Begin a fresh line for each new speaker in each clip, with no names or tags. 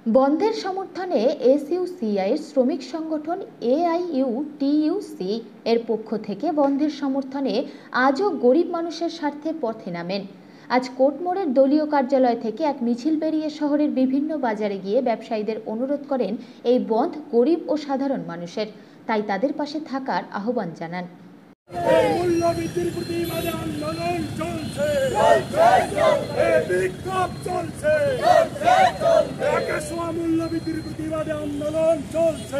বন্ধের সমর্থনে এসইউসিআইয়ের শ্রমিক সংগঠন এআইইউটিইউসি এর পক্ষ থেকে বন্ধের সমর্থনে আজও গরিব মানুষের স্বার্থে পথে নামেন। আজ কোর্টমোড়ের দলীয় কার্যালয় থেকে এক মিছিল বেরিয়ে শহরের বিভিন্ন বাজারে গিয়ে ব্যবসায়ীদের অনুরোধ করেন এই বন্ধ গরিব ও সাধারণ মানুষের, তাই তাদের পাশে থাকার আহ্বান জানান।
মূল্যবৃদ্ধির প্রতিবাদে আন্দোলন চলছে, বিক্ষোভ চলছে, মূল্যবৃদ্ধির প্রতিবাদে আন্দোলন চলছে,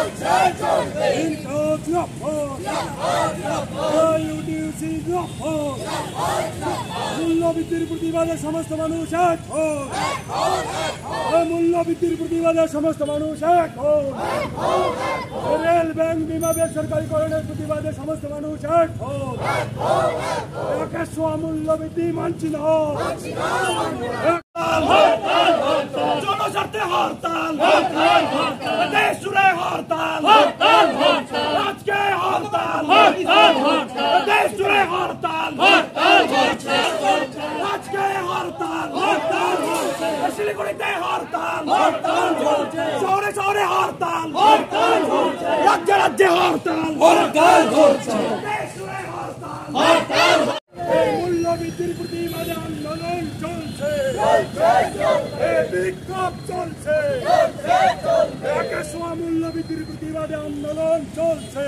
মূল্যবৃদ্ধির প্রতিবাদে সমস্ত মানুষ এক হন, মূল্যবৃদ্ধির প্রতিবাদে সমস্ত মানুষ এক হন, রেল ব্যাংক বিমা বেসরকারীকরণের প্রতিবাদে সমস্ত মানুষ এক হন, মূল্যবৃদ্ধি মানছি না, জনস্বার্থে হরতাল, দেশ জুড়ে হরতাল, আজকে হরতাল, দেশ জুড়ে হরতাল, আজকে হরতাল, শিলিগুড়িতে হরতাল, শহরে শহরে হরতাল, রাজ্যে রাজ্যে হরতাল, দেশ জুড়ে হরতাল, মূল্যবৃদ্ধির প্রতিবাদে আন্দোলন চলছে, বিক্ষোভ চলছে, মূল্যবৃদ্ধির প্রতিবাদে আন্দোলন চলছে,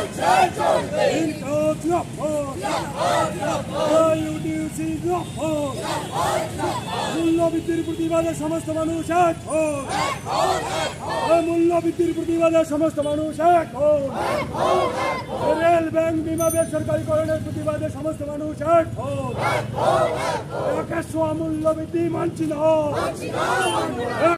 মূল্যবৃদ্ধির প্রতিবাদে সমস্ত মানুষ এক হন, মূল্যবৃদ্ধির প্রতিবাদে সমস্ত মানুষ এক হন, রেল ব্যাংক বিমা বেসরকারীকরণের প্রতিবাদে সমস্ত মানুষ এক হন, মূল্যবৃদ্ধি মানছি না।